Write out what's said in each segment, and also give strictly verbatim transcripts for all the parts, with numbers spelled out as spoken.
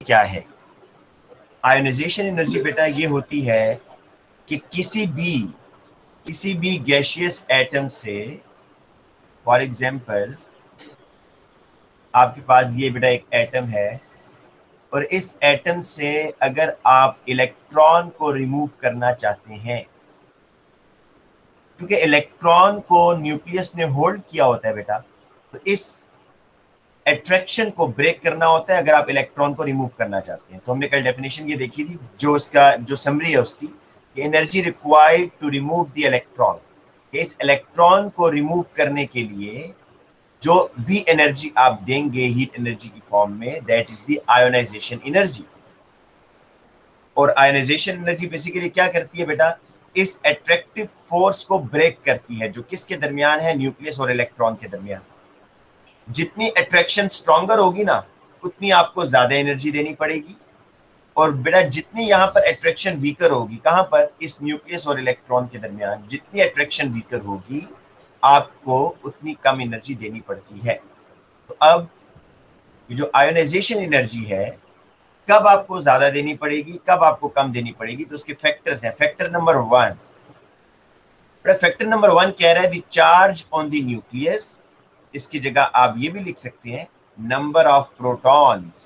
क्या है? Ionisation energy बेटा ये होती है कि किसी भी किसी भी गैसियस एटम से, फॉर एग्जाम्पल आपके पास ये बेटा एक एटम है और इस एटम से अगर आप इलेक्ट्रॉन को रिमूव करना चाहते हैं, क्योंकि इलेक्ट्रॉन को न्यूक्लियस ने होल्ड किया होता है बेटा, तो इस अट्रैक्शन को ब्रेक करना होता है अगर आप इलेक्ट्रॉन को रिमूव करना चाहते हैं। तो हमने कल डेफिनेशन ये देखी थी, जो उसका जो समरी है उसकी, energy required to remove the electron. इस इलेक्ट्रॉन को रिमूव करने के लिए जो भी एनर्जी आप देंगे हीट एनर्जी की फॉर्म में, that is the ionisation energy. और आयोनाइजेशन एनर्जी बेसिकली क्या करती है बेटा? इस अट्रैक्टिव फोर्स को ब्रेक करती है जो किसके दरमियान है? न्यूक्लियस और इलेक्ट्रॉन के दरमियान। जितनी अट्रैक्शन स्ट्रॉन्गर होगी ना, उतनी आपको ज्यादा एनर्जी देनी पड़ेगी। और बेटा जितनी यहां पर अट्रैक्शन वीकर होगी, कहां पर? इस न्यूक्लियस और इलेक्ट्रॉन के दरमियान जितनी अट्रैक्शन वीकर होगी, आपको उतनी कम एनर्जी देनी पड़ती है। तो अब जो आयोनाइजेशन एनर्जी है, कब आपको ज्यादा देनी पड़ेगी, कब आपको कम देनी पड़ेगी, तो उसके फैक्टर्स हैं। Factor number one, factor number one कह रहा है the charge on the nucleus. इसकी जगह आप ये भी लिख सकते हैं नंबर ऑफ प्रोटॉन्स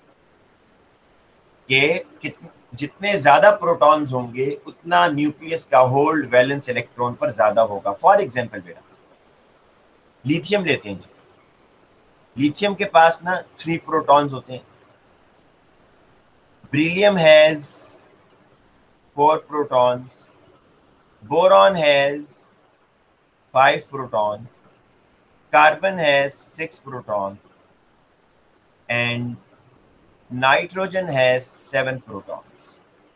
के, जितने ज्यादा प्रोटॉन्स होंगे उतना न्यूक्लियस का होल्ड वैलेंस इलेक्ट्रॉन पर ज्यादा होगा। फॉर एग्जांपल बेटा लिथियम लेते हैं जी, लिथियम के पास ना थ्री प्रोटॉन्स होते हैं, beryllium has four protons, boron has five proton, carbon has six proton, and nitrogen has seven protons.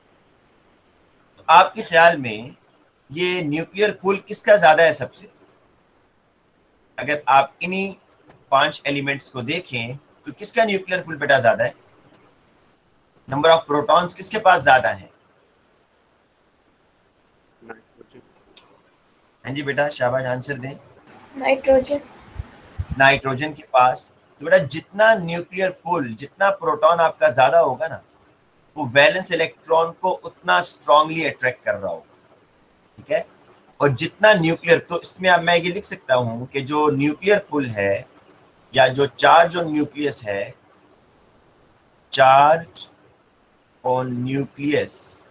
आपके ख्याल में ये न्यूक्लियर पुल किसका ज्यादा है सबसे? अगर आप इन्हीं पांच एलिमेंट्स को देखें तो किसका न्यूक्लियर पुल बेटा ज्यादा है? नंबर ऑफ प्रोटॉन्स किसके पास ज्यादा है? नाइट्रोजन। हाँ जी बेटा, शाबाश, आंसर दें। नाइट्रोजन। नाइट्रोजन के पास। तो बेटा जितना न्यूक्लियर पुल, जितना प्रोटॉन आपका ज्यादा होगा ना, वो वैलेंस इलेक्ट्रॉन को उतना स्ट्रांगली अट्रैक्ट कर रहा होगा, ठीक है। और जितना न्यूक्लियर, तो इसमें अब मैं ये लिख सकता हूं कि जो न्यूक्लियर पुल है या जो चार्ज ऑन न्यूक्लियस है, charge on nucleus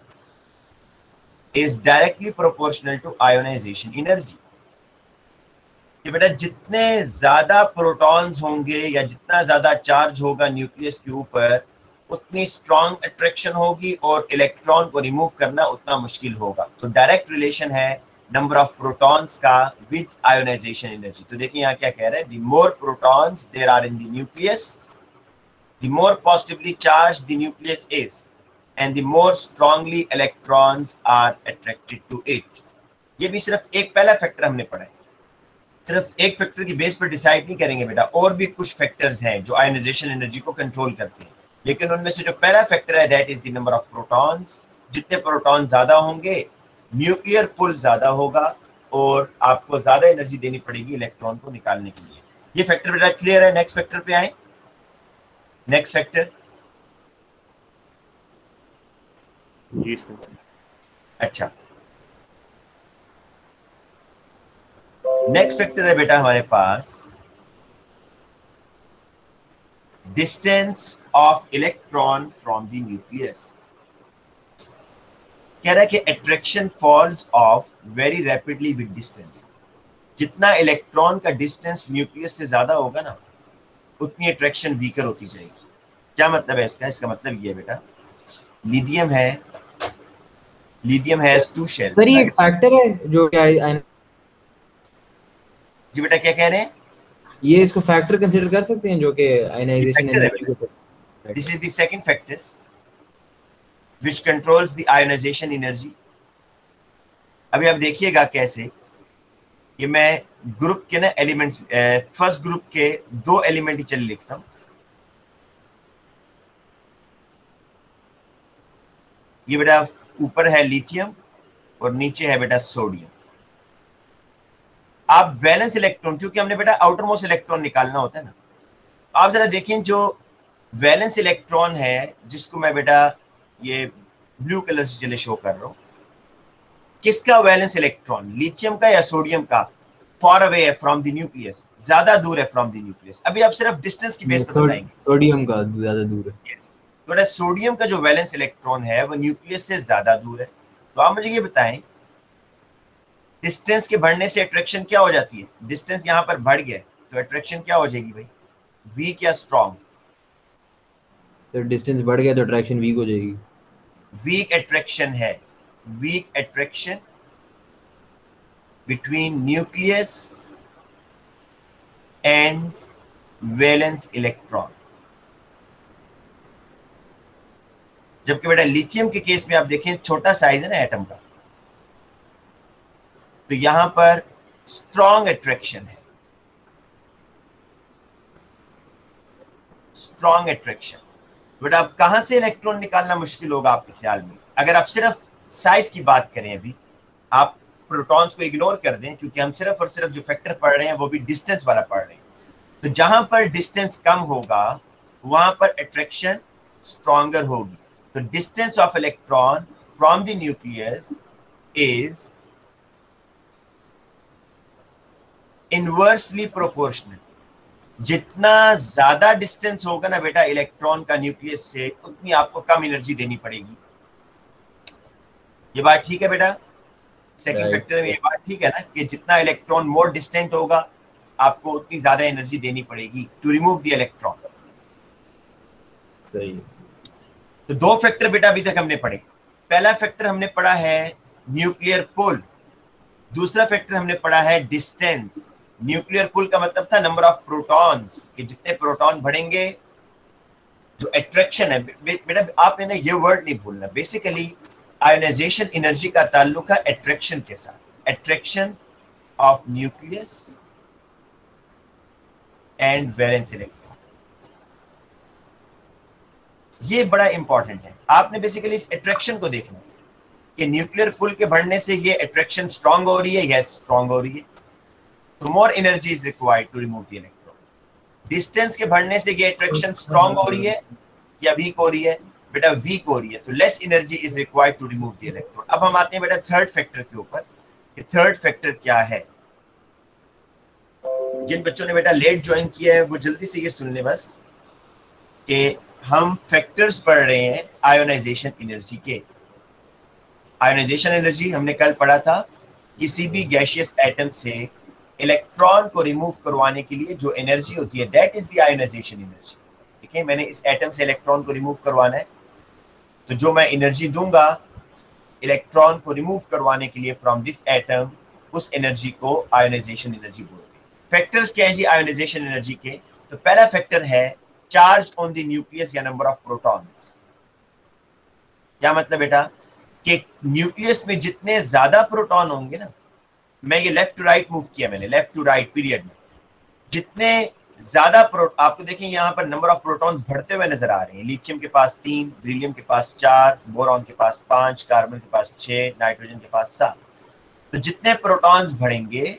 is directly proportional to ionization energy। कि बेटा जितने ज्यादा प्रोटॉन्स होंगे या जितना ज्यादा चार्ज होगा न्यूक्लियस के ऊपर, उतनी स्ट्रॉन्ग अट्रैक्शन होगी और इलेक्ट्रॉन को रिमूव करना उतना मुश्किल होगा। तो डायरेक्ट रिलेशन है नंबर ऑफ प्रोटॉन्स का विद आयोनाइजेशन एनर्जी। तो देखिए यहाँ क्या कह रहा है, the more protons there are in the nucleus, the more positively charged the nucleus is, and the more strongly electrons are attracted to it। ये भी सिर्फ एक पहला फैक्टर हमने पढ़ा है, सिर्फ एक फैक्टर की बेस पर डिसाइड नहीं करेंगे बेटा, और भी कुछ फैक्टर्स हैं जो आयोनाइजेशन एनर्जी को कंट्रोल करते हैं, लेकिन उनमें से जो पहला फैक्टर है that is the number of protons. जितने प्रोटॉन ज्यादा होंगे न्यूक्लियर पुल ज्यादा होगा और आपको ज्यादा एनर्जी देनी पड़ेगी इलेक्ट्रॉन को निकालने के लिए। ये फैक्टर बेटा क्लियर है? नेक्स्ट फैक्टर पे आए। नेक्स्ट फैक्टर, जी सर। अच्छा, नेक्स्ट फैक्टर है बेटा हमारे पास distance of electron from the nucleus. कह रहा है कि attraction falls off very rapidly with distance. जितना इलेक्ट्रॉन का डिस्टेंस न्यूक्लियस से ज्यादा होगा ना, उतनी अट्रैक्शन वीकर होती जाएगी। क्या मतलब है इसका? इसका मतलब ये है बेटा, लिथियम है, lithium has two shell. Sir ये एक फैक्टर है जो क्या है? जी बेटा क्या कह रहे हैं? ये इसको फैक्टर कंसीडर कर सकते हैं जो कि आयनाइजेशन एनर्जी को। This is the second factor which controls the ionisation energy. अभी आप देखिएगा कैसे, ये मैं ग्रुप के ना एलिमेंट्स, फर्स्ट ग्रुप के दो एलिमेंट ही चल लिखता हूं। ये बेटा ऊपर है लिथियम और नीचे है बेटा सोडियम। आप वैलेंस इलेक्ट्रॉन, क्योंकि हमने बेटा आउटर मोस्ट इलेक्ट्रॉन निकालना होता है ना, आप जरा देखें जो वैलेंस इलेक्ट्रॉन है जिसको मैं बेटा ये ब्लू कलर से चले शो कर रहा हूं। किसका वैलेंस इलेक्ट्रॉन, लिथियम का या सोडियम का? फॉर अवे है फ्रॉम द न्यूक्लियस, ज्यादा दूर है फ्रॉम द न्यूक्लियस। अभी आप सिर्फ डिस्टेंस की बेस पर बताएंगे। सोडियम का ज्यादा दूर है। यस, तो बेटा सोडियम का जो वैलेंस इलेक्ट्रॉन है वो न्यूक्लियस से ज्यादा दूर है। तो आप मुझे ये बताएं, डिस्टेंस के बढ़ने से अट्रैक्शन क्या हो जाती है? डिस्टेंस यहां पर बढ़ गया तो अट्रैक्शन क्या हो जाएगी भाई? वीक या स्ट्रॉन्ग? तो डिस्टेंस बढ़ गया तो अट्रैक्शन वीक हो जाएगी। वीक अट्रैक्शन है, weak attraction between nucleus and valence electron. जबकि बेटा लिथियम के केस में आप देखें छोटा साइज है ना एटम का, तो यहां पर स्ट्रॉन्ग अट्रैक्शन है, स्ट्रॉन्ग अट्रैक्शन। बेटा अब कहां से इलेक्ट्रॉन निकालना मुश्किल होगा आपके ख्याल में? अगर आप सिर्फ साइज की बात करें, अभी आप प्रोटॉन्स को इग्नोर कर दें क्योंकि हम सिर्फ और सिर्फ जो फैक्टर पढ़ रहे हैं वो भी डिस्टेंस वाला पढ़ रहे हैं। तो जहां पर डिस्टेंस कम होगा वहां पर अट्रैक्शन स्ट्रॉन्गर होगी। तो distance of electron from the nucleus is inversely proportional. जितना ज्यादा डिस्टेंस होगा ना बेटा इलेक्ट्रॉन का न्यूक्लियस से, उतनी आपको कम एनर्जी देनी पड़ेगी। ये बात ठीक है बेटा? सेकंड फैक्टर में ये बात ठीक है ना कि जितना इलेक्ट्रॉन मोर डिस्टेंट होगा आपको उतनी ज्यादा एनर्जी देनी पड़ेगी टू रिमूव द इलेक्ट्रॉन। सही है। तो दो फैक्टर बेटा अभी तक हमने पढ़े। पहला फैक्टर हमने पढ़ा है न्यूक्लियर पुल, दूसरा फैक्टर हमने पढ़ा है डिस्टेंस। न्यूक्लियर पुल का मतलब था नंबर ऑफ प्रोटॉन्स, कि जितने प्रोटॉन बढ़ेंगे जो अट्रैक्शन है। बेटा आपने ना ये वर्ड नहीं भूलना, बेसिकली आयोनाइजेशन एनर्जी का ताल्लुक है अट्रैक्शन के साथ। Attraction of nucleus and valence electron, ये बड़ा इंपॉर्टेंट है। आपने बेसिकली इस अट्रैक्शन को देखना कि न्यूक्लियर पुल के बढ़ने से ये अट्रैक्शन स्ट्रांग हो रही है, यस स्ट्रांग हो रही है, तो more energy is required to remove the electron. Distance के बढ़ने से ये अट्रैक्शन स्ट्रांग हो रही है या वीक हो रही है? बेटा वीक हो रही है, तो less energy is required to remove the electron. अब हम आते हैं बेटा थर्ड फैक्टर के ऊपर। थर्ड फैक्टर क्या है? जिन बच्चों ने बेटा लेट ज्वाइन किया है वो जल्दी से ये सुन ले बस कि हम फैक्टर्स पढ़ रहे हैं आयोनाइजेशन एनर्जी के। आयोनाइजेशन एनर्जी हमने कल पढ़ा था, किसी भी गैसियस एटम से इलेक्ट्रॉन को रिमूव करवाने के लिए जो एनर्जी होती है that is the ionisation energy. ठीक है, मैंने इस एटम से इलेक्ट्रॉन को रिमूव करवाना है, तो जो मैं एनर्जी दूंगा इलेक्ट्रॉन को रिमूव करवाने के लिए फ्रॉम दिस एटम, उस एनर्जी को आयोनाइजेशन एनर्जी बोलते हैं। फैक्टर्स क्या है जी आयोनाइजेशन एनर्जी के? तो पहला फैक्टर है चार्ज ऑन द न्यूक्लियस या नंबर ऑफ प्रोटॉन्स। क्या मतलब बेटा कि न्यूक्लियस में जितने ज्यादा प्रोटॉन होंगे ना, मैं ये लेफ्ट टू राइट मूव किया मैंने, लेफ्ट टू राइट पीरियड में, जितने ज्यादा प्रो आपको देखें यहाँ पर नंबर ऑफ प्रोटॉन्स बढ़ते हुए नजर आ रहे हैं। लिथियम के पास तीन, बेरिलियम के पास चार, बोरॉन के पास पांच, कार्बन के पास छह, नाइट्रोजन के पास सात। तो जितने प्रोटॉन्स बढ़ेंगे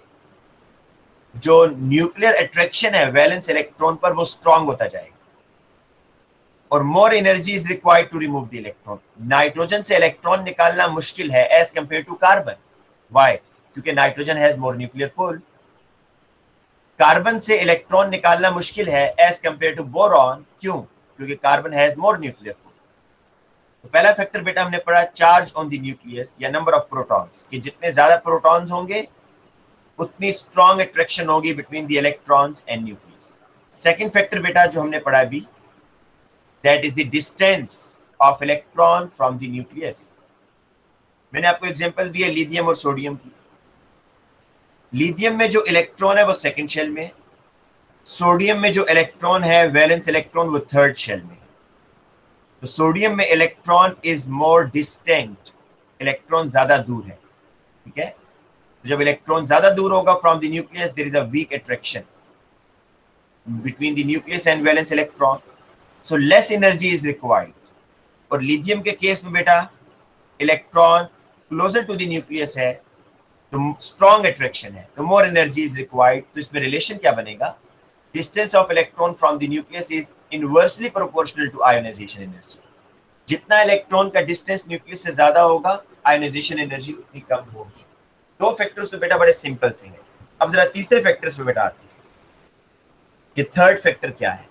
जो न्यूक्लियर अट्रैक्शन है वैलेंस इलेक्ट्रॉन पर वो स्ट्रांग होता जाएगा और more energy is required to remove the electron. Nitrogen से इलेक्ट्रॉन निकालना मुश्किल है as compare to carbon. Why? क्योंकि nitrogen has more nuclear pull. Carbon से इलेक्ट्रॉन निकालना मुश्किल है एज कंपेयर टू बोरॉन। क्यों? क्योंकि carbon has more nuclear pull. तो पहला फैक्टर बेटा हमने पढ़ा चार्ज ऑन द न्यूक्लियस या नंबर ऑफ प्रोटॉन्स, कि जितने ज्यादा प्रोटॉन्स होंगे उतनी स्ट्रॉन्ग अट्रैक्शन होगी between the electrons and nucleus. Second factor बेटा जो हमने पढ़ा भी, that is the distance of electron from the nucleus. मैंने आपको एग्जांपल दिया लिथियम और सोडियम की। लिथियम में जो इलेक्ट्रॉन है वो सेकंड शेल में, सोडियम में जो इलेक्ट्रॉन है वैलेंस इलेक्ट्रॉन वो थर्ड शेल में। तो सोडियम में electron is more distant, electron ज्यादा दूर है। ठीक है, तो जब इलेक्ट्रॉन ज्यादा दूर होगा from the nucleus there is a weak attraction between the nucleus and valence electron, so less energy is required. और लिथियम के केस में बेटा electron closer to the nucleus है तो स्ट्रॉन्ग अट्रैक्शन है, तो मोर एनर्जी इज रिक्वायर्ड। तो इसमें रिलेशन क्या बनेगा? distance of electron from the nucleus is inversely proportional to ionization energy. जितना इलेक्ट्रॉन का डिस्टेंस न्यूक्लियस से ज्यादा होगा, आयोनाइजेशन एनर्जी उतनी कम होगी। दो फैक्टर्स तो बेटा बड़े सिंपल से हैं। अब जरा तीसरे फैक्टर्स पे बेटा आते हैं कि थर्ड फैक्टर क्या है।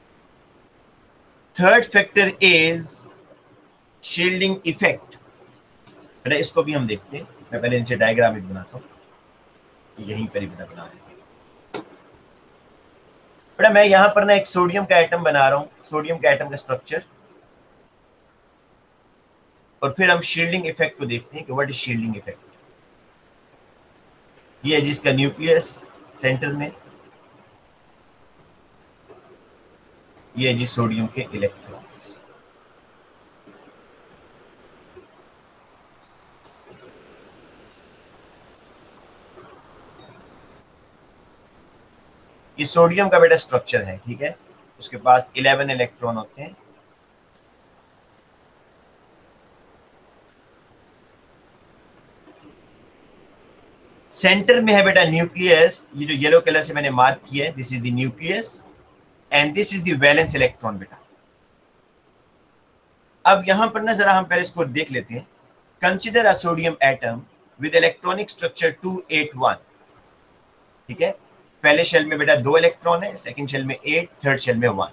Third factor is shielding effect. बेटा इसको भी हम देखते हैं। मैं पहले नीचे डायग्राम एक बनाता हूं, यहीं पर ही बेटा बना देते हैं। बेटा मैं यहां पर ना एक सोडियम का एटम बना रहा हूं, सोडियम का एटम का स्ट्रक्चर, और फिर हम शील्डिंग इफेक्ट को देखते हैं कि व्हाट इज शील्डिंग इफेक्ट। ये है जिसका न्यूक्लियस सेंटर में, ये है जी सोडियम के इलेक्ट्रॉन्स। ये सोडियम का बेटा स्ट्रक्चर है, ठीक है। उसके पास इलेवन इलेक्ट्रॉन होते हैं। सेंटर में है बेटा न्यूक्लियस, ये जो येलो कलर से मैंने मार्क किया है, this is the nucleus and this is the valence electron बेटा। अब यहां पर ना जरा हम पहले इसको देख लेते हैं। Consider a sodium atom with electronic structure two eight one, ठीक है। पहले शेल में बेटा दो इलेक्ट्रॉन है, सेकंड शेल में एट, थर्ड शेल में one.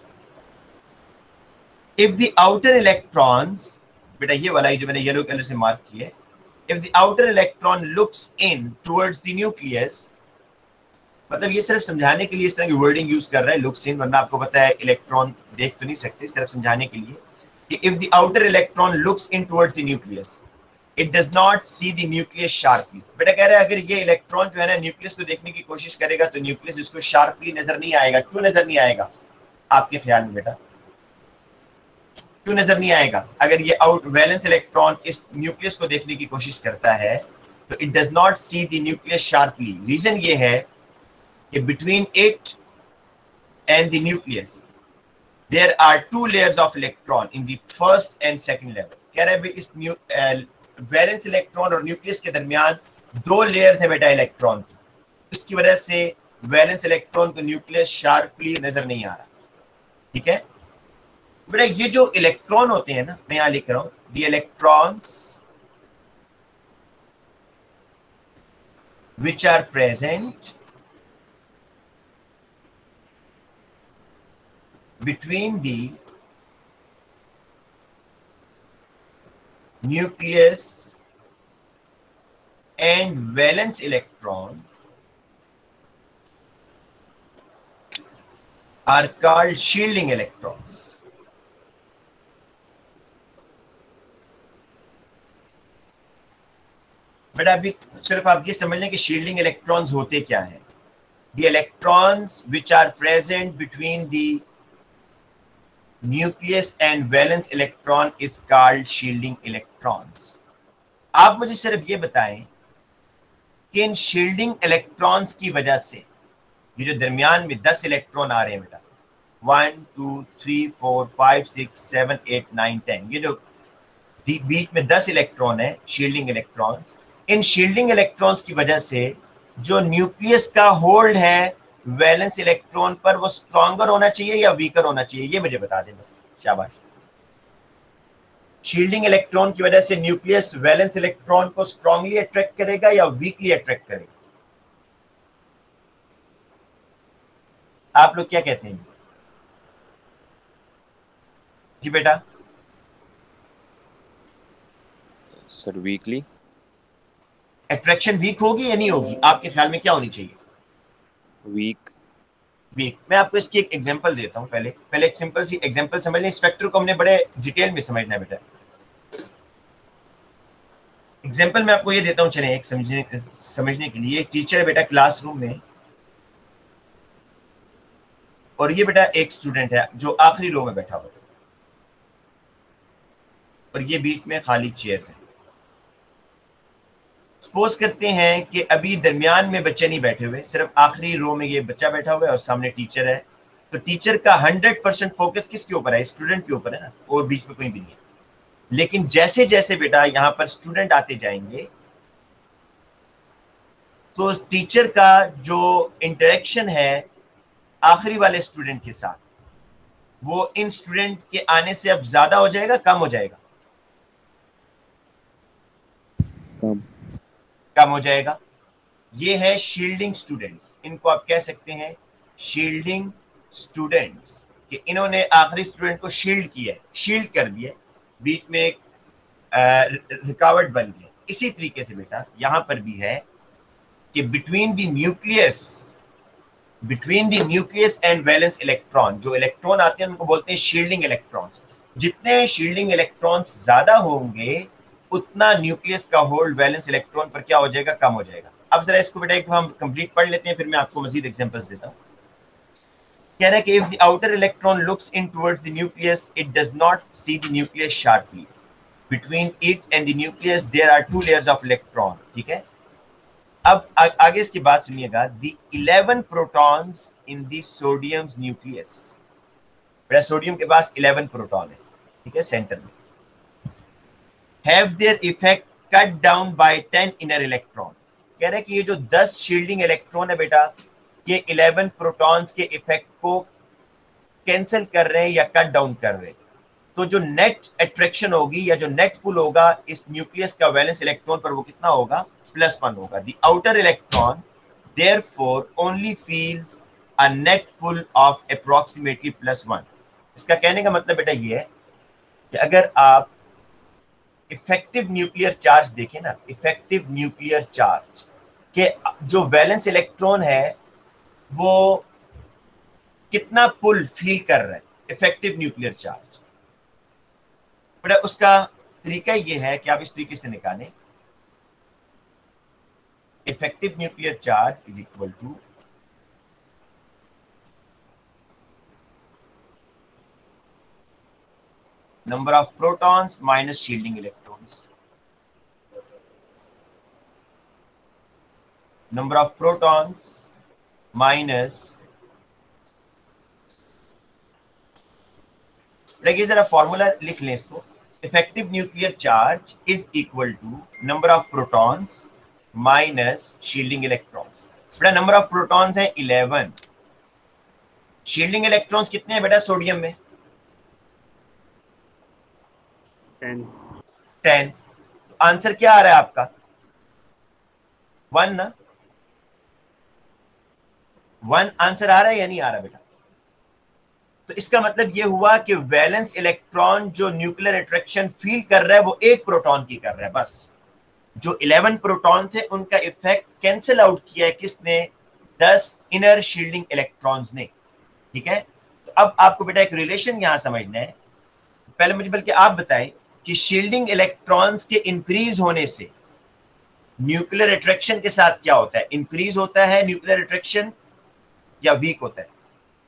If the outer electrons, बेटा ये वाला जो मैंने येलो कलर से मार्क किया है, if the outer electron looks in towards the nucleus, मतलब ये सिर्फ समझाने के लिए इस तरह की वर्डिंग यूज कर रहा है looks in, वरना आपको पता है इलेक्ट्रॉन देख तो नहीं सकते, सिर्फ समझाने के लिए कि if the outer electron looks in towards the nucleus, it does not see the nucleus sharply। बेटा कह रहा है अगर ये इलेक्ट्रॉन जो है ना न्यूक्लियस को देखने की कोशिश करेगा तो न्यूक्लियस इसको शार्पली नजर नहीं आएगा। क्यों नजर नहीं आएगा आपके ख्याल में बेटा, क्यों नजर नहीं आएगा? अगर ये आउट वैलेंस इलेक्ट्रॉन इस न्यूक्लियस को देखने की कोशिश करता है तो it does not see the nucleus sharply. Reason ये है कि between it and the nucleus there are two layers of electron in the first and second level. कह रहे हैं इस वैलेंस इलेक्ट्रॉन और न्यूक्लियस के दरमियान दो लेयर्स है बेटा इलेक्ट्रॉन की, इसकी वजह से वैलेंस इलेक्ट्रॉन को न्यूक्लियस शार्पली नजर नहीं आ रहा, ठीक है बेटा। ये जो इलेक्ट्रॉन होते हैं ना, मैं यहां लिख रहा हूं the electrons which are present between the nucleus and valence electron are called shielding electrons. But अभी सिर्फ आप ये समझ लें कि शील्डिंग इलेक्ट्रॉन्स होते क्या हैं। The electrons which are present between the nucleus and valence electron is called shielding electrons. आप मुझे सिर्फ ये बताएं कि इन शील्डिंग इलेक्ट्रॉन्स की वजह से ये जो दरमियान में दस इलेक्ट्रॉन आ रहे हैं बेटा, one two three four five six seven eight nine ten, ये जो बीच में दस इलेक्ट्रॉन है शील्डिंग इलेक्ट्रॉन्स, इन शील्डिंग इलेक्ट्रॉन्स की वजह से जो न्यूक्लियस का होल्ड है वैलेंस इलेक्ट्रॉन पर वो स्ट्रॉन्गर होना चाहिए या वीकर होना चाहिए, ये मुझे बता दें बस, शाबाश। शील्डिंग इलेक्ट्रॉन की वजह से न्यूक्लियस वैलेंस इलेक्ट्रॉन को स्ट्रांगली अट्रैक्ट करेगा या वीकली अट्रैक्ट करेगा? आप लोग क्या कहते हैं जी बेटा? Sir weekly. अट्रैक्शन वीक होगी या नहीं होगी? आपके ख्याल में क्या होनी चाहिए? वीक। वीक। मैं आपको इसकी एक एग्जांपल देता हूं। पहले पहले एक सिंपल सी एग्जांपल समझ लें। इस फैक्टर को हमने बड़े डिटेल में समझना है बेटा। एग्जांपल मैं आपको ये देता हूं, चलें एक समझने समझने के लिए। एक टीचर है बेटा क्लासरूम में, और ये बेटा एक स्टूडेंट है जो आखिरी रो में बैठा हुआ है, और ये बीच में खाली चेयर्स हैं। सपोज करते हैं कि अभी दरमियान में बच्चे नहीं बैठे हुए, सिर्फ आखिरी रो में ये बच्चा बैठा हुआ है और सामने टीचर है। तो टीचर का हंड्रेड परसेंट फोकस किसके ऊपर है? स्टूडेंट के ऊपर है ना, और बीच में कोई भी नहीं है। लेकिन जैसे जैसे बेटा यहां पर स्टूडेंट आते जाएंगे तो टीचर का जो इंटरेक्शन है आखिरी वाले स्टूडेंट के साथ, वो इन स्टूडेंट के आने से अब ज्यादा हो जाएगा, कम हो जाएगा? कम कम हो जाएगा। ये है शील्डिंग स्टूडेंट्स, इनको आप कह सकते हैं शील्डिंग स्टूडेंट्स, कि इन्होंने आखिरी स्टूडेंट को शील्ड किया है, शील्ड कर दिया, बीच में एक रुकावट बन गई। इसी तरीके से बेटा यहां पर भी है कि between the nucleus between the nucleus and valence electron, जो इलेक्ट्रॉन आते हैं उनको बोलते हैं शील्डिंग इलेक्ट्रॉन्स। जितने शील्डिंग इलेक्ट्रॉन्स ज्यादा होंगे उतना न्यूक्लियस का होल्ड वैलेंस इलेक्ट्रॉन पर क्या हो जाएगा, कम हो जाएगा। अब जरा इसको बेटा एक हम कंप्लीट पढ़ लेते हैं, फिर मैं आपको मजीद एग्जांपल्स देता हूं। कह रहा है कि if the outer electron looks in towards the nucleus, it does not see the nucleus sharply. Between it and the nucleus there are two layers of electron. ठीक है, अब आ, आगे इसकी बात सुनिएगा। The eleven protons in the sodium nucleus, बेटा sodium के पास इलेवन प्रोटॉन है, ठीक है, सेंटर में। Have their effect cut down by ten inner electron. कह रहे हैं कि ये जो दस शील्डिंग इलेक्ट्रॉन है बेटा, ये इलेवन प्रोटॉन्स के इफेक्ट को कैंसिल कर रहे हैं या कट डाउन कर रहे हैं। तो जो नेट अट्रैक्शन होगी या जो नेट पुल होगा इस न्यूक्लियस का वैलेंस इलेक्ट्रॉन पर, वो कितना होगा, प्लस वन होगा। The outer electron therefore only feels a net pull of approximately plus one. इसका कहने का मतलब बेटा ये है कि अगर आप इफेक्टिव न्यूक्लियर चार्ज देखें ना, इफेक्टिव न्यूक्लियर चार्ज के जो वैलेंस इलेक्ट्रॉन है वो कितना पुल फील कर रहा है, इफेक्टिव न्यूक्लियर चार्ज। बेटा उसका तरीका ये है कि आप इस तरीके से निकालें, effective nuclear charge is equal to number of protons minus shielding electrons. Number of protons minus, देखिए जरा फॉर्मूला लिख लें इसको। Effective nuclear charge is equal to number of protons minus shielding electrons. बेटा नंबर ऑफ प्रोटॉन्स है eleven, shielding electrons कितने हैं बेटा सोडियम में, टेन। टेन। तो आंसर क्या आ रहा है आपका, वन ना, वन आंसर आ रहा है या नहीं आ रहा बेटा? तो इसका मतलब ये हुआ कि वैलेंस इलेक्ट्रॉन जो न्यूक्लियर अट्रैक्शन फील कर रहा है वो एक प्रोटॉन की कर रहा है बस। जो इलेवन प्रोटॉन थे उनका इफेक्ट कैंसिल आउट किया है किसने, दस इनर शील्डिंग इलेक्ट्रॉन्स ने। ठीक है, तो अब आपको बेटा एक रिलेशन यहां समझना है। पहले मुझे बल्कि आप बताएं कि शील्डिंग इलेक्ट्रॉन्स के इंक्रीज होने से न्यूक्लियर अट्रैक्शन के साथ क्या होता है, इंक्रीज होता है न्यूक्लियर अट्रैक्शन या वीक होता है?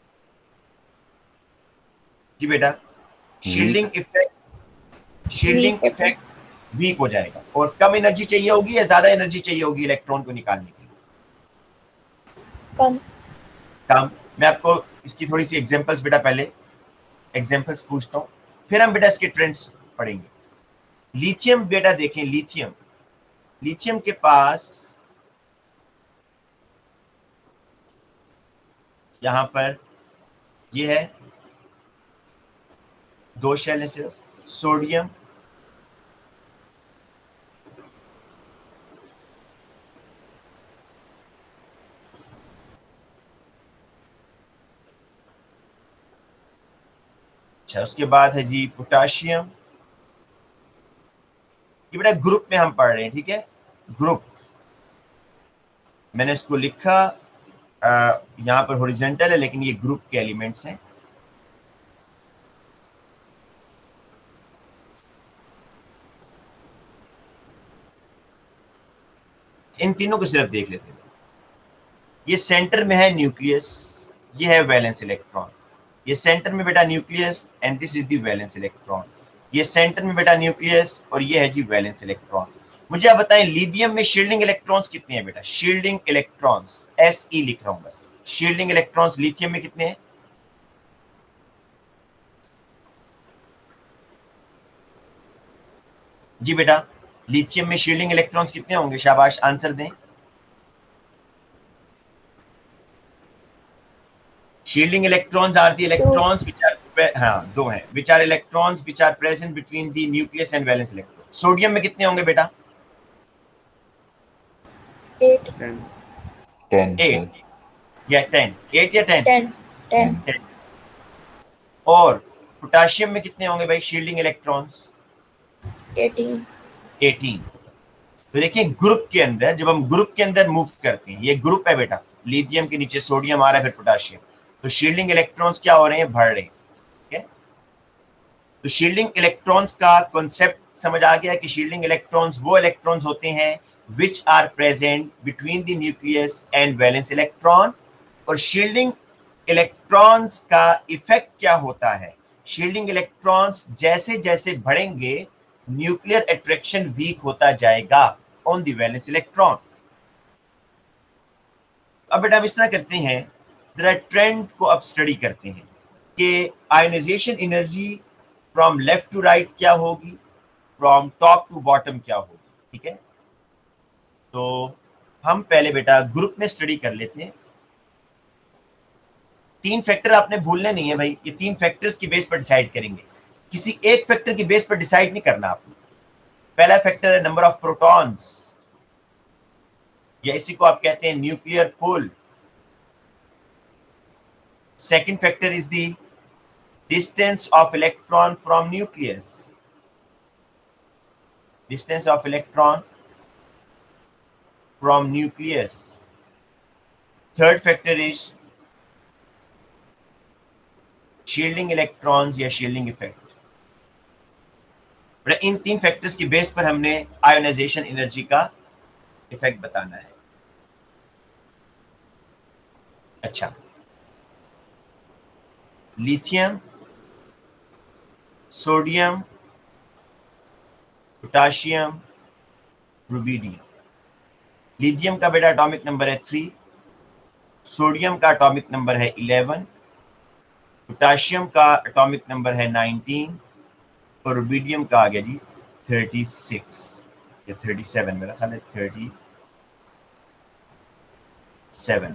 जी बेटा, shielding effect shielding effect weak हो जाएगा और कम एनर्जी चाहिए होगी या ज्यादा एनर्जी चाहिए होगी इलेक्ट्रॉन को निकालने के लिए? कम। कम। मैं आपको इसकी थोड़ी सी एग्जांपल्स बेटा पहले एग्जांपल्स पूछता हूं, फिर हम बेटा इसके ट्रेंड्स पढ़ेंगे। लिथियम बेटा देखें, लिथियम लिथियम के पास यहां पर ये है, दो शेल है सिर्फ, सोडियम अच्छा, उसके बाद है जी पोटाशियम। ये बेटा ग्रुप में हम पढ़ रहे हैं, ठीक है, ग्रुप मैंने इसको लिखा यहां पर हॉरिजॉन्टल है लेकिन ये ग्रुप के एलिमेंट्स हैं। इन तीनों को सिर्फ देख लेते हैं। ये सेंटर में है न्यूक्लियस, ये है वैलेंस इलेक्ट्रॉन। ये सेंटर में बेटा nucleus and this is the valence electron. ये सेंटर में बेटा न्यूक्लियस और ये है जी वैलेंस इलेक्ट्रॉन। मुझे आप बताएं लिथियम में शील्डिंग इलेक्ट्रॉन्स कितने हैं बेटा? शील्डिंग इलेक्ट्रॉन्स, एस ई लिख रहा हूं बस। शील्डिंग इलेक्ट्रॉन्स लिथियम में कितने हैं? जी बेटा, लिथियम में शील्डिंग इलेक्ट्रॉन्स कितने होंगे? शाबाश, आंसर दें। Shielding electrons are the electrons which are pre- हाँ दो हैं, which are electrons which are present between the nucleus and valence electron. Sodium में कितने होंगे बेटा? eight टेन टेन एट या टेन? एट या टेन? ten ten ten. और पोटाशियम में कितने होंगे भाई शील्डिंग इलेक्ट्रॉन्स? eighteen eighteen. तो देखिए ग्रुप के अंदर, जब हम ग्रुप के अंदर मूव करते हैं, ये ग्रुप है बेटा, लिथियम के नीचे सोडियम आ रहा है, फिर पोटाशियम, तो शील्डिंग इलेक्ट्रॉन्स क्या हो रहे हैं? बढ़ रहे हैं. ठीक है, तो शील्डिंग इलेक्ट्रॉन्स का कॉन्सेप्ट समझ आ गया कि शील्डिंग इलेक्ट्रॉन्स वो इलेक्ट्रॉन्स होते हैं which are present between the nucleus and valence electron. और शील्डिंग इलेक्ट्रॉन्स का इफेक्ट क्या होता है? शील्डिंग इलेक्ट्रॉन्स जैसे जैसे बढ़ेंगे न्यूक्लियर अट्रैक्शन वीक होता जाएगा ऑन द वैलेंस इलेक्ट्रॉन. अब बेटा हम इस तरह करते हैं, जरा ट्रेंड को अब स्टडी करते हैं कि ionization energy from left to right क्या होगी, फ्रॉम टॉप टू बॉटम क्या होगी. ठीक है, तो हम पहले बेटा ग्रुप में स्टडी कर लेते हैं. तीन फैक्टर आपने भूलने नहीं है भाई, ये तीन फैक्टर्स की बेस पर डिसाइड करेंगे, किसी एक फैक्टर की बेस पर डिसाइड नहीं करना आपने. पहला फैक्टर है नंबर ऑफ प्रोटॉन्स, या इसी को आप कहते हैं nuclear pull. Second factor is the distance of electron from nucleus, distance of electron from nucleus. Third factor is shielding electrons या शील्डिंग इफेक्ट. इन तीन फैक्टर्स की बेस पर हमने आयोनाइजेशन एनर्जी का इफेक्ट बताना है. अच्छा, lithium, sodium, potassium, rubidium. Lithium का बेटा एटॉमिक नंबर है थ्री, सोडियम का एटॉमिक नंबर है इलेवन, पोटाशियम का एटॉमिक नंबर है नाइनटीन, और रुबिडियम का आ गया जी थर्टी सिक्स या थर्टी सेवन, मेरा ख्याल है थर्टी सेवन.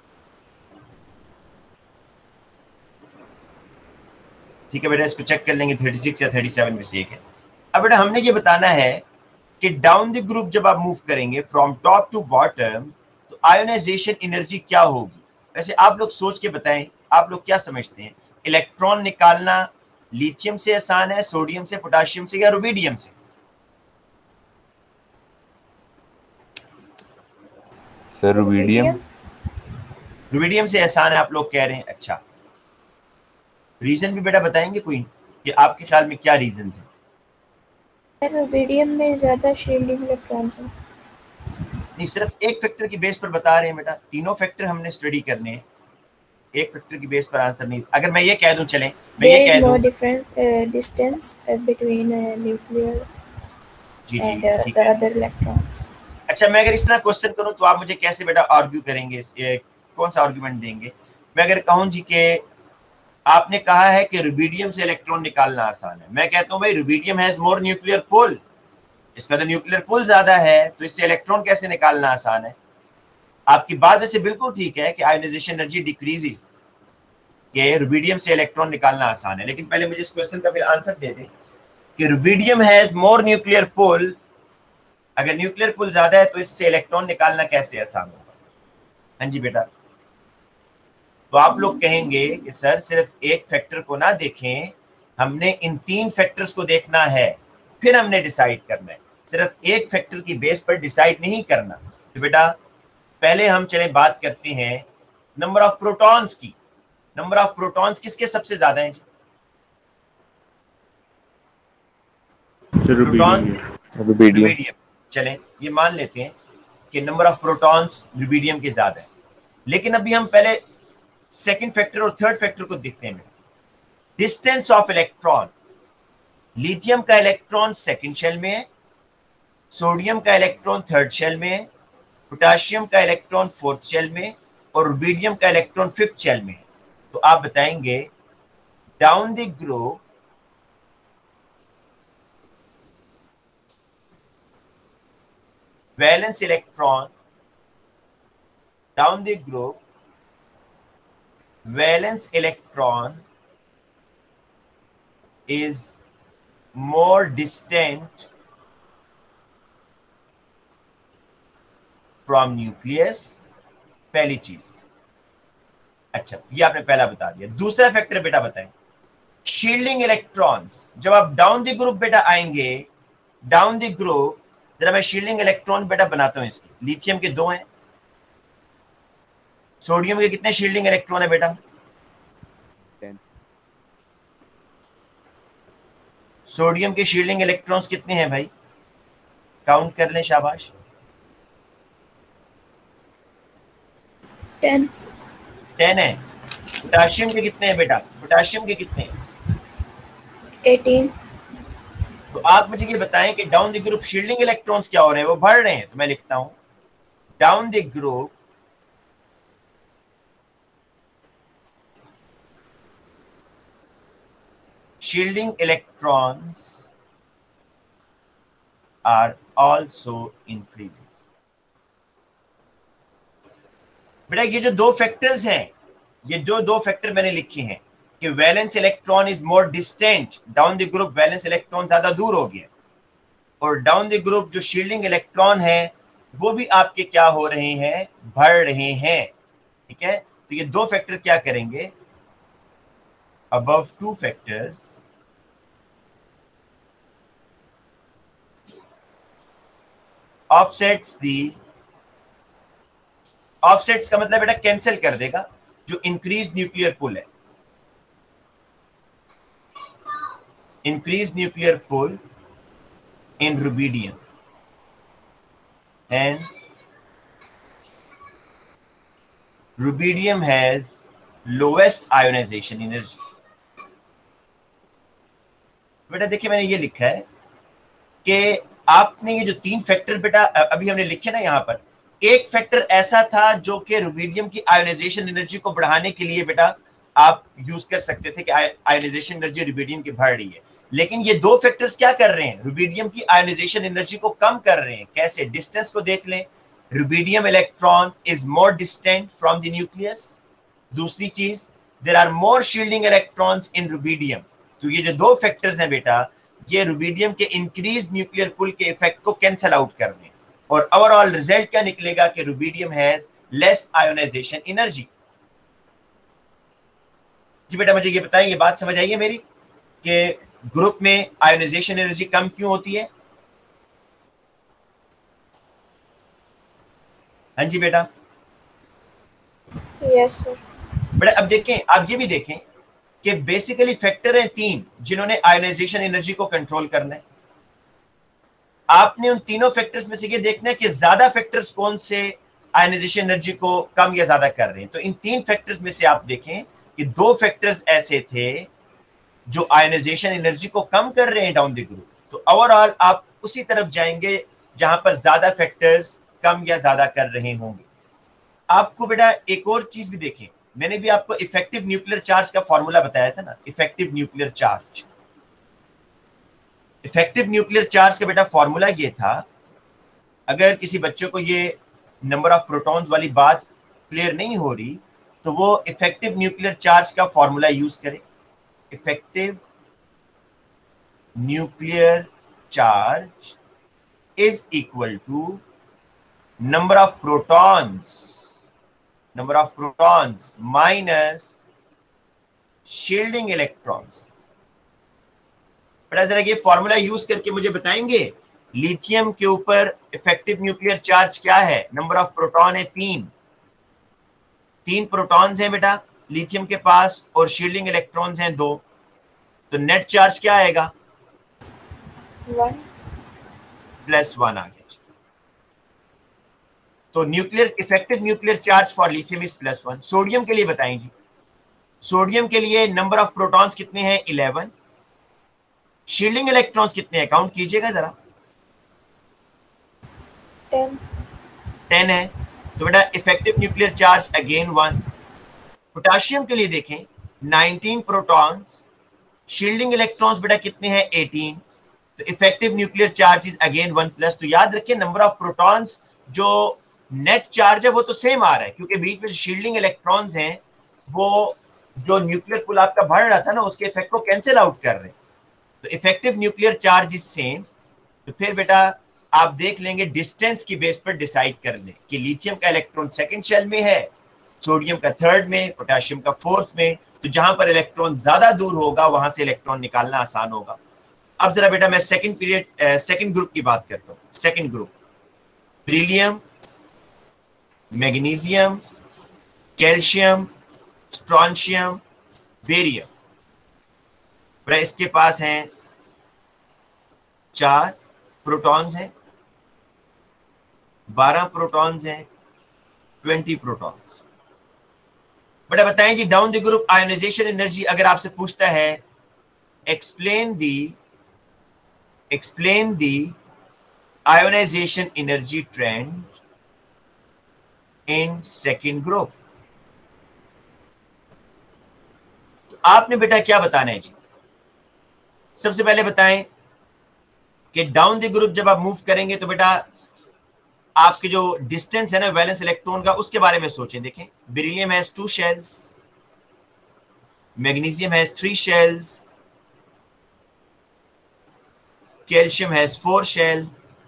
ठीक है बेटा, इसको चेक कर लेंगे, थर्टी सिक्स या थर्टी सेवन में से एक है. अब बेटा हमने ये बताना है कि डाउन द ग्रुप जब आप मूव करेंगे फ्रॉम टॉप टू बॉटम, तो आयोनाइजेशन एनर्जी क्या होगी. वैसे आप लोग सोच के बताएं, आप लोग क्या समझते हैं, इलेक्ट्रॉन निकालना लिथियम से आसान है, सोडियम से, पोटाशियम से, या रुबिडियम से? Sir rubidium. रुबिडियम से आसान है आप लोग कह रहे हैं. अच्छा, रीजन भी बेटा बताएंगे कोई, कि आपके ख्याल में क्या रीजन है? रुबिडियम में ज्यादा शील्डिंग इलेक्ट्रॉन्स हैं. नहीं, सिर्फ एक फैक्टर की बेस पर बता रहे हैं बेटा, तीनों फैक्टर हमने स्टडी करने हैं, एक फैक्टर की बेस पर आंसर नहीं. अगर मैं ये कह दूं, चलें मैं ये कह दूं, different distance between nuclear and the other electrons. अच्छा, मैं अगर इस तरह क्वेश्चन करूं तो आप मुझे कैसे बेटा आर्ग्यू करेंगे, ये कौन सा आर्गुमेंट देंगे? मैं अगर कहूं जी कि आपने कहा है कि रुबिडियम से इलेक्ट्रॉन निकालना आसान है, मैं कहता हूं भाई rubidium has more nuclear pull, इसका तो न्यूक्लियर पुल ज्यादा है, तो इससे इलेक्ट्रॉन कैसे निकालना आसान है? आपकी बात वैसे बिल्कुल ठीक है कि आयोनाइजेशन एनर्जी डिक्रीजेस, कि रुबिडियम से इलेक्ट्रॉन निकालना आसान है, लेकिन पहले मुझे इस क्वेश्चन का फिर आंसर दे दें कि rubidium has more nuclear pull. अगर न्यूक्लियर पुल ज्यादा है तो इससे इलेक्ट्रॉन निकालना कैसे आसान होगा? हाँ जी बेटा, तो आप लोग कहेंगे कि सर सिर्फ एक फैक्टर को ना देखें, हमने इन तीन फैक्टर्स को देखना है, फिर हमने डिसाइड करना है, सिर्फ एक फैक्टर की बेस पर डिसाइड नहीं करना. तो बेटा पहले हम चले बात करते हैं नंबर ऑफ प्रोटॉन्स की. नंबर ऑफ प्रोटॉन्स किसके सबसे ज्यादा हैं जी? Protons rubidium. चलें ये मान लेते हैं कि नंबर ऑफ प्रोटॉन्स रुबिडियम के ज्यादा है, लेकिन अभी हम पहले सेकंड फैक्टर और थर्ड फैक्टर को देखते हैं. डिस्टेंस ऑफ इलेक्ट्रॉन, लिथियम का इलेक्ट्रॉन सेकंड शेल में है, सोडियम का इलेक्ट्रॉन थर्ड शेल में है, पोटाशियम का इलेक्ट्रॉन फोर्थ शेल में, और रुबिडियम का इलेक्ट्रॉन फिफ्थ शेल में है. तो आप बताएंगे down the group valence electron, down the group valence electron is more distant from nucleus, पहली चीज। अच्छा, ये आपने पहला बता दिया। दूसरा फैक्टर बेटा बताएं, शील्डिंग इलेक्ट्रॉन्स। जब आप डाउन द ग्रुप बेटा आएंगे, डाउन द ग्रुप, जरा मैं शील्डिंग इलेक्ट्रॉन बेटा बनाता हूं इसके। लिथियम के दो हैं, सोडियम के कितने शील्डिंग इलेक्ट्रॉन है बेटा? टेन। सोडियम के शील्डिंग इलेक्ट्रॉन्स कितने हैं भाई? काउंट कर लें, शाबाश। टेन। टेन है। पोटाशियम के कितने हैं बेटा? पोटाशियम के कितने हैं? एटीन। तो आप मुझे ये बताएं कि down the group shielding electrons क्या हो रहे हैं? वो बढ़ रहे हैं। तो मैं लिखता हूं down the group shielding electrons are also increases। बेटा ये जो दो फैक्टर्स हैं, ये जो दो फैक्टर मैंने लिखे हैं कि valence electron is more distant, down the group valence electron ज्यादा दूर हो गया, और डाउन द ग्रुप जो शील्डिंग इलेक्ट्रॉन है वो भी आपके क्या हो रहे हैं? बढ़ रहे हैं। ठीक है, तो ये दो फैक्टर क्या करेंगे? above two factors offsets the offsets का मतलब बेटा कैंसिल कर देगा जो इंक्रीज न्यूक्लियर पुल है। Increase nuclear pull in rubidium, hence rubidium has lowest ionization energy। बेटा देखिए मैंने ये लिखा है कि आपने ये जो तीन फैक्टर बेटा अभी हमने लिखे ना यहाँ पर, एक फैक्टर ऐसा था जो कि रुबिडियम की आयोनाइजेशन एनर्जी को बढ़ाने के लिए बेटा आप यूज कर सकते थे कि आयोनाइजेशन एनर्जी रुबिडियम की बढ़ रही है, लेकिन ये दो फैक्टर्स क्या कर रहे हैं? रुबिडियम की आयोनाइजेशन एनर्जी को कम कर रहे हैं। कैसे? डिस्टेंस को देख लें, rubidium electron is more distant from the nucleus. दूसरी चीज, there are more shielding electrons in rubidium. तो ये जो दो फैक्टर्स हैं बेटा, ये रुबिडियम के इंक्रीज न्यूक्लियर पुल के इफेक्ट को कैंसिल आउट कर दें, और ओवरऑल रिजल्ट क्या निकलेगा कि rubidium has less ionisation energy. जी बेटा मुझे ये बताएं, ये बात समझ आई है मेरी कि ग्रुप में आयोनाइजेशन एनर्जी कम क्यों होती है? हाँ जी बेटा। Yes sir. बेटा अब देखें, आप ये भी देखें कि बेसिकली फैक्टर हैं तीन जिन्होंने आयोनाइजेशन एनर्जी को कंट्रोल करना है। आपने उन तीनों फैक्टर्स में से ये देखना है कि ज्यादा फैक्टर्स कौन से आयोनाइजेशन एनर्जी को कम या ज्यादा कर रहे हैं। तो इन तीन फैक्टर्स में से आप देखें कि दो फैक्टर्स ऐसे थे जो आयोनाइजेशन एनर्जी को कम कर रहे हैं डाउन द ग्रुप। तो ओवरऑल आप उसी तरफ जाएंगे जहां पर ज्यादा फैक्टर्स कम या ज्यादा कर रहे होंगे। आपको बेटा एक और चीज भी देखें, मैंने भी आपको इफेक्टिव न्यूक्लियर चार्ज का फॉर्मूला बताया था ना, effective nuclear charge. Effective nuclear charge का बेटा फॉर्मूला ये था, अगर किसी बच्चे को ये नंबर ऑफ प्रोटॉन्स वाली बात क्लियर नहीं हो रही तो वो इफेक्टिव न्यूक्लियर चार्ज का फॉर्मूला यूज करे। Effective nuclear charge is equal to number of protons number of protons minus shielding electrons। बेटा जरा ये फॉर्मूला यूज करके मुझे बताएंगे लिथियम के ऊपर इफेक्टिव न्यूक्लियर चार्ज क्या है? नंबर ऑफ प्रोटॉन है तीन, तीन प्रोटॉन्स हैं बेटा लिथियम के पास और शील्डिंग इलेक्ट्रॉन्स हैं दो, तो नेट चार्ज क्या आएगा? वन प्लस वन आ गया। तो nuclear effective nuclear charge for lithium is plus one. Sodium के लिए बताएं जी, सोडियम के लिए नंबर ऑफ प्रोटॉन्स कितने हैं? इलेवन। शील्डिंग इलेक्ट्रॉन्स कितने हैं? काउंट कीजिएगा जरा। टेन। टेन है, तो बेटा effective nuclear charge again one. Potassium के लिए देखें, नाइनटीन प्रोटॉन्स, शील्डिंग इलेक्ट्रॉन्स बेटा कितने हैं? एटीन। तो effective nuclear charge is again one plus. तो याद रखिए नंबर ऑफ प्रोटॉन्स जो नेट चार्ज है वो तो सेम आ रहा है, क्योंकि बीच में शील्डिंग इलेक्ट्रॉन्स हैं वो जो न्यूक्लियर पुल आपका बढ़ रहा था ना, उसके इफेक्ट को कैंसिल आउट कर रहे हैं। तो effective nuclear charge is same. तो फिर बेटा आप देख लेंगे डिस्टेंस की बेस पर डिसाइड कर लें कि लिथियम का इलेक्ट्रॉन सेकंड शेल में है, सोडियम का थर्ड में, पोटेशियम का फोर्थ में। तो जहां पर इलेक्ट्रॉन ज्यादा दूर होगा वहां से इलेक्ट्रॉन निकालना आसान होगा। अब जरा बेटा मैं सेकंड पीरियड सेकंड ग्रुप की बात करता हूं। Second group beryllium, magnesium, calcium, strontium, barium. बेटा इसके पास हैं चार प्रोटॉन्स हैं, बारह प्रोटॉन्स हैं, ट्वेंटी प्रोटॉन्स। बेटा बताएं जी down the group ionization energy अगर आपसे पूछता है explain the explain the ionization energy trend in second group, तो आपने बेटा क्या बताना है जी? सबसे पहले बताएं कि डाउन द ग्रुप जब आप मूव करेंगे तो बेटा आपके जो डिस्टेंस है ना वैलेंस इलेक्ट्रॉन का, उसके बारे में सोचें। देखें beryllium has two shells, magnesium has three shells, calcium has four shell,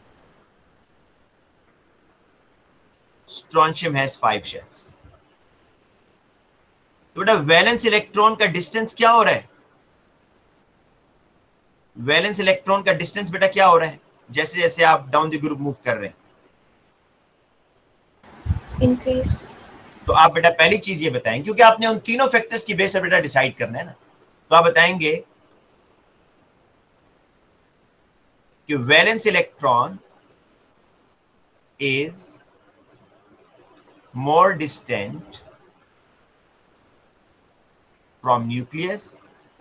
strontium has five shells. तो बेटा वैलेंस इलेक्ट्रॉन का डिस्टेंस क्या हो रहा है? वैलेंस इलेक्ट्रॉन का डिस्टेंस बेटा क्या हो रहा है जैसे जैसे आप डाउन द ग्रुप मूव कर रहे हैं? इंक्रीज। तो आप बेटा पहली चीज ये बताएंगे, क्योंकि आपने उन तीनों फैक्टर्स की बेस पर बेटा डिसाइड करना है ना, तो आप बताएंगे कि valence electron is more distant from nucleus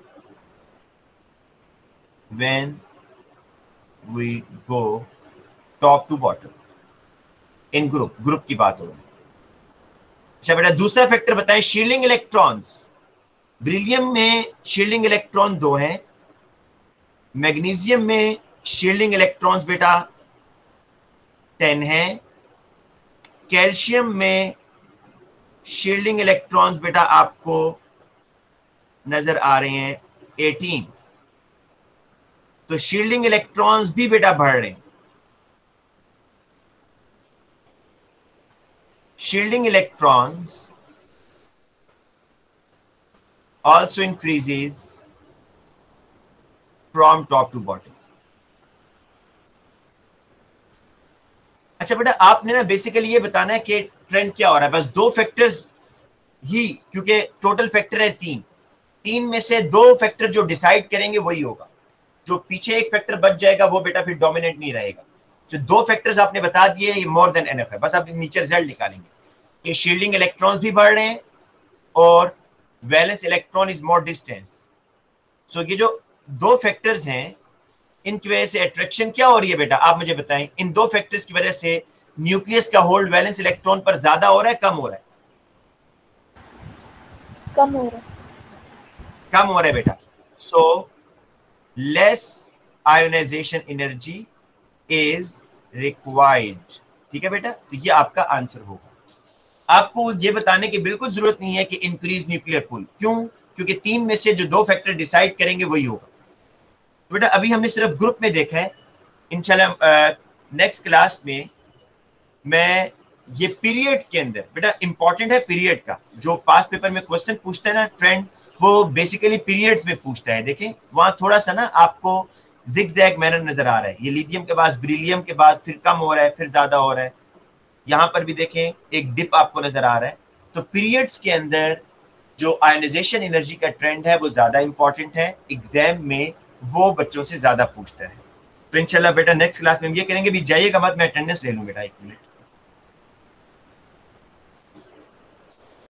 when we go top to bottom in group group की बात हो रही है। अच्छा बेटा दूसरा फैक्टर बताएं शील्डिंग इलेक्ट्रॉन्स। बेरिलियम में शील्डिंग इलेक्ट्रॉन दो हैं, मैग्नीशियम में शील्डिंग इलेक्ट्रॉन्स बेटा टेन है, कैल्शियम में शील्डिंग इलेक्ट्रॉन्स बेटा आपको नजर आ रहे हैं एटीन। तो शील्डिंग इलेक्ट्रॉन्स भी बेटा बढ़ रहे हैं। Shielding electrons also increases from top to bottom। अच्छा बेटा आपने ना बेसिकली ये बताना है कि ट्रेंड क्या हो रहा है। बस दो फैक्टर्स ही, क्योंकि टोटल फैक्टर है तीन, तीन में से दो फैक्टर जो डिसाइड करेंगे वही होगा। जो पीछे एक फैक्टर बच जाएगा वो बेटा फिर डोमिनेट नहीं रहेगा। जो दो फैक्टर्स आपने बता दिए ये मोर देन एनफ है। बस आप नीचे रिजल्ट निकालेंगे कि शील्डिंग इलेक्ट्रॉन्स भी बढ़ रहे हैं और valence electron is more distance. So ये जो दो फैक्टर्स हैं इनकी वजह से अट्रैक्शन क्या हो रही है बेटा आप मुझे बताएं। इन दो फैक्टर्स की वजह से न्यूक्लियस का होल्ड वैलेंस इलेक्ट्रॉन पर ज्यादा हो रहा है कम हो रहा है? कम हो रहा है। कम हो रहा है बेटा। So less ionisation energy is required. ठीक है बेटा, तो ये आपका आंसर होगा। आपको ये बताने की बिल्कुल जरूरत नहीं है कि इंक्रीज न्यूक्लियर पुल। क्यों? क्योंकि तीन में से जो दो फैक्टर डिसाइड करेंगे वही होगा। तो बेटा अभी हमने सिर्फ ग्रुप में देखा है। इंशाल्लाह नेक्स्ट क्लास में मैं ये पीरियड के अंदर, बेटा इंपॉर्टेंट है पीरियड का, जो पास पेपर में क्वेश्चन पूछता है ना ट्रेंड, वो बेसिकली पीरियड्स में पूछता है। देखें वहां थोड़ा सा ना आपको जिगजैग मैनर नजर आ रहा है। ये लिथियम के पास बेरिलियम के पास फिर कम हो रहा है फिर ज्यादा हो रहा है। यहाँ पर भी देखें एक डिप आपको नजर आ रहा है। तो पीरियड्स के अंदर जो आयोनाइजेशन एनर्जी का ट्रेंड है वो ज्यादा इंपॉर्टेंट है, एग्जाम में वो बच्चों से ज्यादा पूछता है। तो इंशाल्लाह बेटा नेक्स्ट क्लास में हम ये करेंगे। भी जाइएगा मत, मैं अटेंडेंस ले लूँ बेटा एक मिनट।